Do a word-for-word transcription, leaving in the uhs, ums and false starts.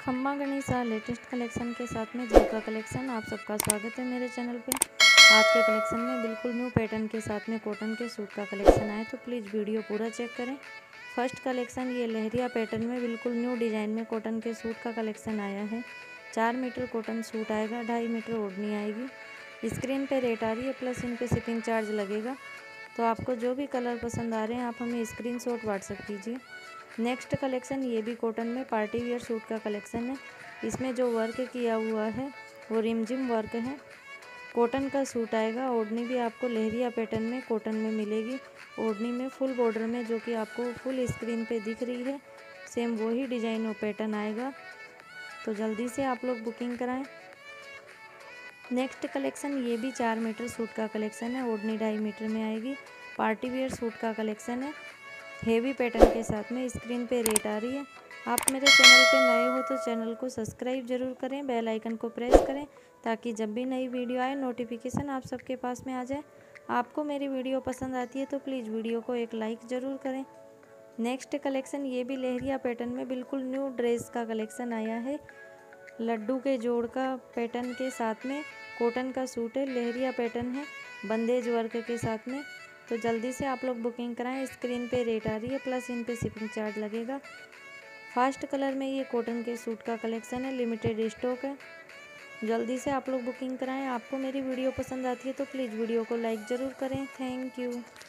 खम्मा गणिसा latest collection के साथ में झुमका कलेक्शन। आप सबका स्वागत है मेरे चैनल पे। आज के कलेक्शन में बिल्कुल न्यू पैटर्न के साथ में कॉटन के सूट का कलेक्शन आया, तो प्लीज़ वीडियो पूरा चेक करें। फर्स्ट कलेक्शन ये लहरिया पैटर्न में बिल्कुल न्यू डिज़ाइन में कॉटन के सूट का कलेक्शन आया है। चार मीटर कॉटन सूट आएगा, ढाई मीटर ओढ़नी आएगी। स्क्रीन पे रेट आ रही है, प्लस इन पे शिपिंग चार्ज लगेगा। तो आपको जो भी कलर पसंद आ रहे हैं आप हमें स्क्रीनशॉट व्हाट्सएप कीजिए। नेक्स्ट कलेक्शन ये भी कॉटन में पार्टी वियर सूट का कलेक्शन है। इसमें जो वर्क किया हुआ है वो रिमझिम वर्क है। कॉटन का सूट आएगा। ओढ़नी भी आपको लहरिया पैटर्न में कॉटन में मिलेगी। ओढ़नी में फुल बॉर्डर में जो कि आपको फुल स्क्रीन पे दिख रही है, सेम वही डिज़ाइन और पैटर्न आएगा। तो जल्दी से आप लोग बुकिंग कराएं। नेक्स्ट कलेक्शन ये भी चार मीटर सूट का कलेक्शन है। ओढ़नी ढाई मीटर में आएगी। पार्टी वियर सूट का कलेक्शन है, हेवी पैटर्न के साथ में। स्क्रीन पे रेट आ रही है। आप मेरे चैनल पे नए हो तो चैनल को सब्सक्राइब जरूर करें, बेल आइकन को प्रेस करें ताकि जब भी नई वीडियो आए नोटिफिकेशन आप सबके पास में आ जाए। आपको मेरी वीडियो पसंद आती है तो प्लीज़ वीडियो को एक लाइक ज़रूर करें। नेक्स्ट कलेक्शन ये भी लहरिया पैटर्न में बिल्कुल न्यू ड्रेस का कलेक्शन आया है। लड्डू के जोड़ का पैटर्न के साथ में कॉटन का सूट है, लहरिया पैटर्न है, बंदेज वर्क के साथ में। तो जल्दी से आप लोग बुकिंग कराएं। स्क्रीन पे रेट आ रही है, प्लस इन पे शिपिंग चार्ज लगेगा। फास्ट कलर में ये कॉटन के सूट का कलेक्शन है, लिमिटेड स्टॉक है। जल्दी से आप लोग बुकिंग कराएं। आपको मेरी वीडियो पसंद आती है तो प्लीज़ वीडियो को लाइक ज़रूर करें। Thank you.